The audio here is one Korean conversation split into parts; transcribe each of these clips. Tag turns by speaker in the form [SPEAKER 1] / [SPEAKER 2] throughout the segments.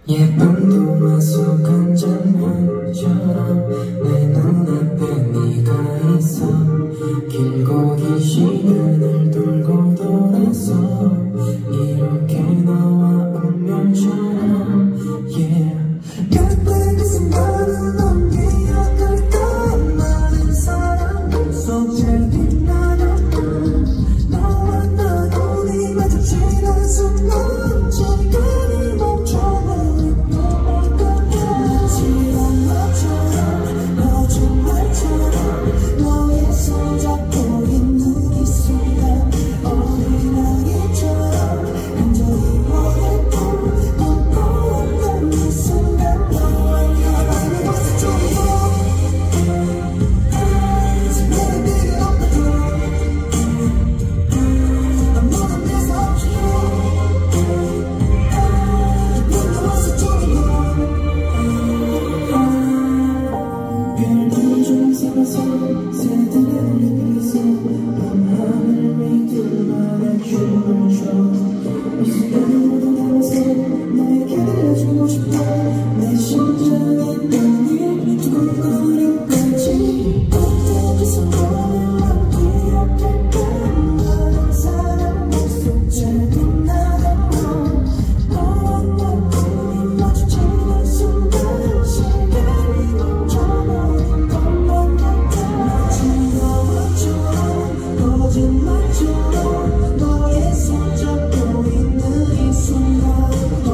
[SPEAKER 1] 예쁜 동화 속 한 장면처럼 내 눈앞에 네가 있어. 길고 긴 시간을 돌고 돌아서 이렇게 너와 운명처럼 yeah. 그때 그 순간을 넌 기억할까. 많은 사람 속 제일 빛나는 날 너와 나 눈이 마주치는 순간 시간이 멈춰버린 지난 것처럼 거짓말처럼 너의 손 잡고 있는 이 순간 어린아이처럼 간절히 원했고 꿈꿔왔던 이 순간 너와 나를 벌써 좋아. 내게 필요 없다고 난 너는 내서 없지. 내가 벌써 좋아. 별들 중 살아서 새들의 울림에서 밤하늘 위들만의 춤을 춰. 이 순간을 모두 담아서 너에게 들려주고 싶어. 내 심장의 땀이 두근거리까지 그때 그 순간을 난 기억할까. 많은 사람 속 제일 빛나던 너와 나 눈이 마주치는 순간 시간이 멈춰버린 것만 같아. 지나왔처럼 거짓말처럼 너의 손 잡고 있는 이 순간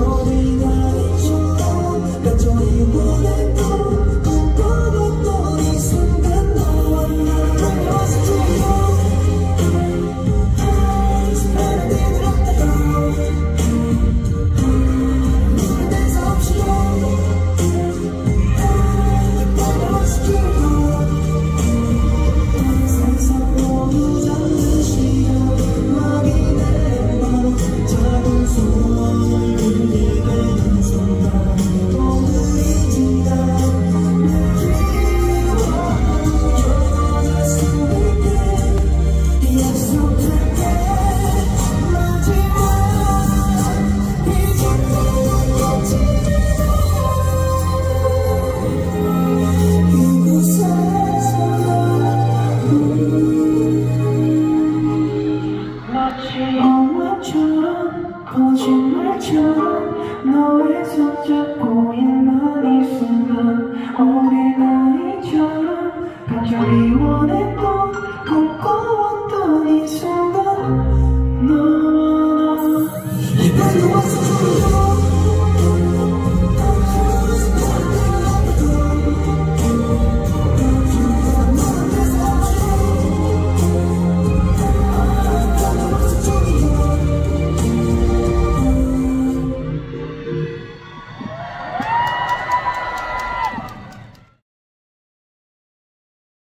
[SPEAKER 1] 어린아이처럼 간절히 원했고 꿈꿔봤던 이 순간 너와 나를 벌써 좋아. 나는 니들 없다고 너는 내서 없이 내가 벌써 좋아. 세상 모두 잠든 시간 막이네 바로 작은 소원을 빌게 되는 순간 오늘이 지나 내 기억으로 영원할 수 있게 약속할게. 마지막 이제 너와 마치 영화처럼 거짓말처럼 너의 손 잡고 있는 이 순간